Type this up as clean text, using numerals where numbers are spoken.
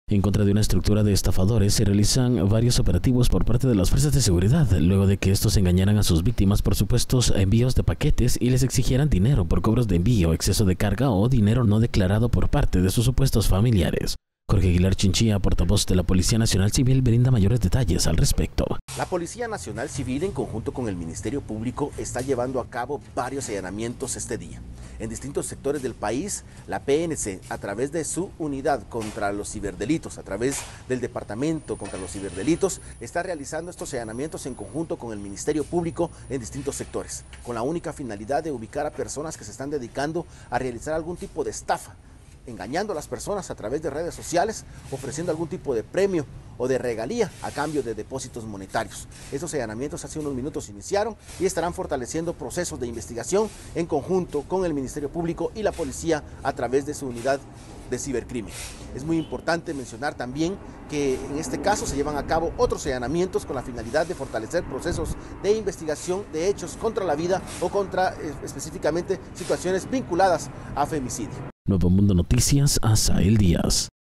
En contra de una estructura de estafadores se realizan varios operativos por parte de las fuerzas de seguridad, luego de que estos engañaran a sus víctimas por supuestos envíos de paquetes y les exigieran dinero por cobros de envío, exceso de carga o dinero no declarado por parte de sus supuestos familiares. Jorge Aguilar Chinchilla, portavoz de la Policía Nacional Civil, brinda mayores detalles al respecto. La Policía Nacional Civil, en conjunto con el Ministerio Público, está llevando a cabo varios allanamientos este día. En distintos sectores del país, la PNC, a través de su unidad contra los ciberdelitos, a través del Departamento contra los Ciberdelitos, está realizando estos allanamientos en conjunto con el Ministerio Público en distintos sectores, con la única finalidad de ubicar a personas que se están dedicando a realizar algún tipo de estafa, engañando a las personas a través de redes sociales, ofreciendo algún tipo de premio o de regalía a cambio de depósitos monetarios. Estos allanamientos hace unos minutos iniciaron y estarán fortaleciendo procesos de investigación en conjunto con el Ministerio Público y la Policía a través de su unidad de cibercrimen. Es muy importante mencionar también que en este caso se llevan a cabo otros allanamientos con la finalidad de fortalecer procesos de investigación de hechos contra la vida o contra específicamente situaciones vinculadas a femicidio. Nuevo Mundo Noticias, Asael Díaz.